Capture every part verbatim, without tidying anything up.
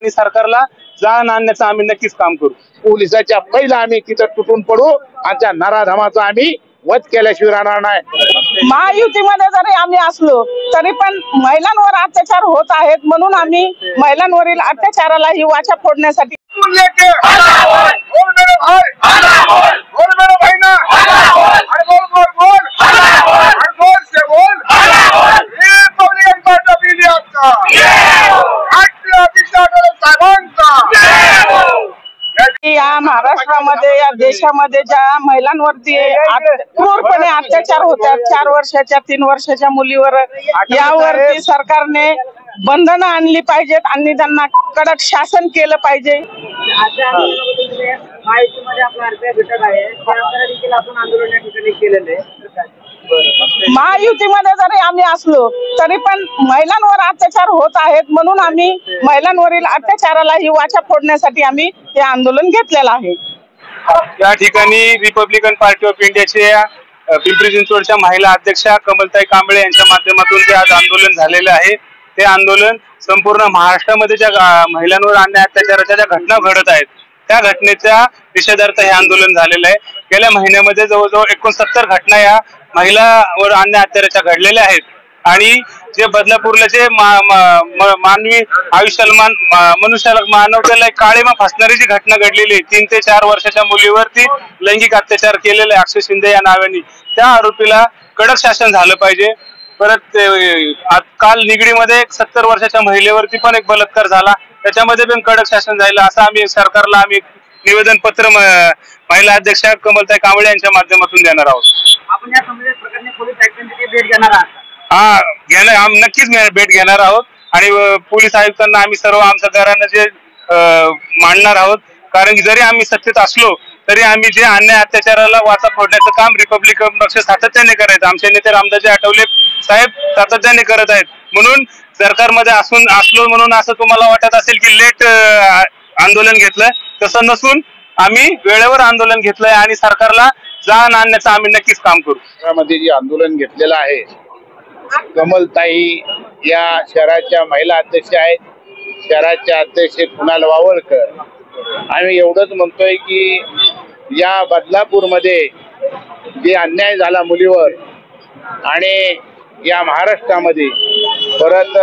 आणि सरकारला जाण आणण्याचं आम्ही नक्कीच काम करू। पोलिसाच्या पहिला आम्ही तिथं तुटून पडू आणि त्या नराधमाचा आम्ही वध केल्याशिवाय राहणार नाही। महायुतीमध्ये जरी आम्ही असलो तरी पण महिलांवर अत्याचार होत आहेत, म्हणून आम्ही महिलांवरील अत्याचाराला ही वाचा फोडण्यासाठी या महाराष्ट्रामध्ये या देशामध्ये ज्या महिलांवरती क्रूरपणे अत्याचार होतात, चार वर्षाच्या तीन वर्षाच्या मुलीवर, यावरती सरकारने बंधनं आणली पाहिजेत आणि त्यांना कडक शासन केलं पाहिजे। महायुतीमध्ये जरी आम्ही असलो तरी पण महिलांवर अत्याचार होत आहेत, म्हणून आम्ही महिलांवरील अत्याचाराला ही वाचा फोडण्यासाठी आम्ही हे आंदोलन घेतलेलं आहे। या ठिकाणी रिपब्लिकन पार्टी ऑफ इंडियाच्या पिंपरी चिंचवडच्या महिला अध्यक्षा कमलताई कांबळे यांच्या माध्यमातून जे आज आंदोलन झालेलं आहे, ते आंदोलन संपूर्ण महाराष्ट्रामध्ये ज्या महिलांवर अन्याय अत्याचाराच्या ज्या घटना घडत आहेत त्या घटनेच्या निषेधार्थ हे आंदोलन झालेलं आहे। गेल्या महिन्यामध्ये जवळजवळ एकोणसत्तर घटना या महिलांवर अन्याय अत्याचाराच्या घडलेल्या आहेत आणि जे बदलापूरला जे मा, मा, मानवी आयुष्याला मान मनुष्याला मानवतेला काळीमा फासणारी जी घटना घडलेली आहे, तीन ते चार वर्षाच्या मुलीवरती लैंगिक अत्याचार केलेला आहे अक्षय शिंदे या नावाने, त्या आरोपीला कडक शासन झालं पाहिजे। परत काल निगडीमध्ये सत्तर वर्षाच्या महिलेवरती पण एक बलात्कार झाला, त्याच्यामध्ये पण कडक शासन झालं असं आम्ही सरकारला आम्ही निवेदन पत्र महिला अध्यक्षा कमलताई कांबळे यांच्या माध्यमातून देणार आहोत। आपण या संबंधित प्रकरणी पोलीस आयुक्तांची भेट घेणार आहात? हा घेणार, आम्ही नक्कीच भेट घेणार आहोत आणि पोलीस आयुक्तांना आम्ही सर्व आमच्या घरांना जे मांडणार आहोत, कारण की जरी आम्ही सत्तेत असलो तरी आम्ही जे अन्याय अत्याचाराला वाचा फोडण्याचं काम रिपब्लिकन पक्ष सातत्याने करायचं, आमचे नेते रामदासजी आठवले साहेब सातत्याने करत आहेत। म्हणून सरकारमध्ये असून असलो म्हणून असं तुम्हाला वाटत असेल की लेट आंदोलन घेतलंय, तसं नसून आम्ही वेळेवर आंदोलन घेतलंय आणि सरकारला जाण आणण्याचं आम्ही नक्कीच काम करू। शहरामध्ये जे आंदोलन घेतलेलं आहे, कमलताई या शहराच्या महिला अध्यक्ष आहेत, शहराच्या अध्यक्ष कुणाल वावळकर। आम्ही एवढंच म्हणतोय की या बदलापूरमध्ये जे अन्याय झाला मुलीवर आणि या महाराष्ट्रामध्ये परत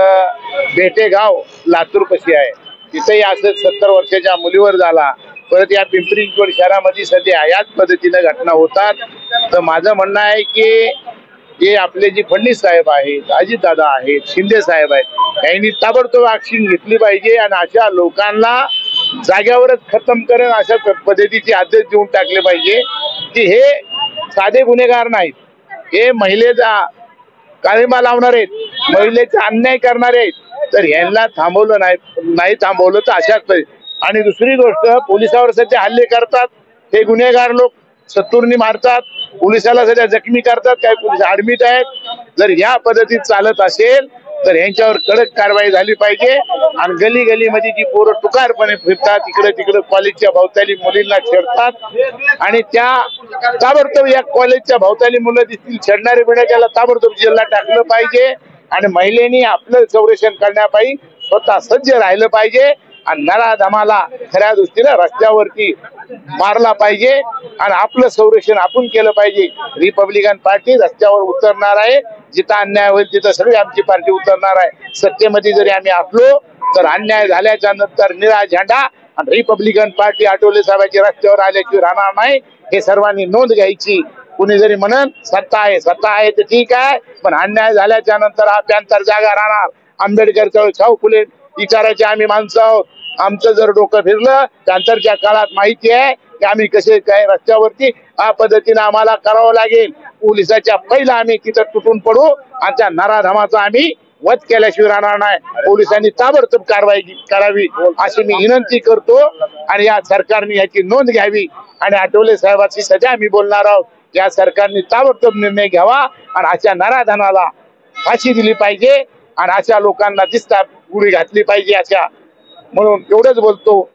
बेटेगाव लातूर कशी आहे तिथेही असं सत्तर वर्षाच्या मुलीवर झाला, परत या पिंपरी चिंचवड शहरामध्ये सध्या याच पद्धतीने घटना होतात। तर माझं म्हणणं आहे की जे आपले जे फडणवीस साहेब आहेत, अजितदादा आहेत, शिंदे साहेब आहेत, यांनी ताबडतोब ऍक्शन घेतली पाहिजे आणि अशा लोकांना जाग्यावरच खतम करेन अशा पद्धतीचे आदेश देऊन टाकले पाहिजे की हे साधे गुन्हेगार नाहीत, हे महिलेचा काळीमा लावणार आहेत, महिलेचा अन्याय करणार आहेत। तर यांना थांबवलं नाही नाही थांबवलं तर अशाच। आणि दुसरी गोष्ट, पोलिसावर सध्या हल्ले करतात हे गुन्हेगार लोक, सत्तूरनी मारतात, पोलिसाला सध्या जखमी करतात, काही पोलीस ऍडमिट आहेत। जर या पद्धतीत चालत असेल तर यांच्यावर कडक कारवाई झाली पाहिजे आणि गली गलीमध्ये जी पोरं टुकारपणे फिरतात, इकडे तिकडे कॉलेजच्या भोवताली मुलींना छेडतात आणि त्या ताबडतोब या कॉलेजच्या भोवताली मुलं दिसतील छेडणारे बिडे, त्याला ताबडतोब जेलला टाकलं पाहिजे आणि महिलेनी आपलं संरक्षण करण्यापायी स्वतः सज्ज राहिलं पाहिजे आणि नराधमाला खऱ्या दृष्टीने रस्त्यावरती मारला पाहिजे आणि आपलं संरक्षण आपण केलं पाहिजे। रिपब्लिकन पार्टी रस्त्यावर उतरणार आहे, जिथं अन्याय होईल तिथं सगळी आमची पार्टी उतरणार आहे। सत्तेमध्ये जरी आम्ही असलो तर अन्याय झाल्याच्या नंतर निळा झेंडा आणि रिपब्लिकन पार्टी आठवले साहेबांची रस्त्यावर आल्याशिवाय राहणार नाही, हे सर्वांनी नोंद घ्यायची। कुणी जरी म्हणन सत्ता आहे सत्ता आहे तर ठीक आहे, पण अन्याय झाल्याच्या नंतर हा पॅंथर जागा राहणार। आंबेडकर चळवळ, शाहू फुले विचारायचे आम्ही माणसं आहोत, आमचं जर डोकं फिरलं त्यानंतरच्या काळात माहिती आहे की आम्ही कसे काय रस्त्यावरती या पद्धतीने आम्हाला करावं लागेल। पोलिसाच्या पहिला आम्ही तिथं तुटून पडू आणि त्या नराधमाचा आम्ही वध केल्याशिवाय राहणार नाही। पोलिसांनी ताबडतोब कारवाई करावी अशी मी विनंती करतो आणि या सरकारने याची नोंद घ्यावी आणि आठवले साहेबांची सध्या आम्ही बोलणार आहोत, या सरकारने ताबडतोब निर्णय घ्यावा आणि अशा नराधमाला फाशी दिली पाहिजे आणि अशा लोकांना दिसता गुढी घातली पाहिजे अशा, म्हणून एवढंच बोलतो।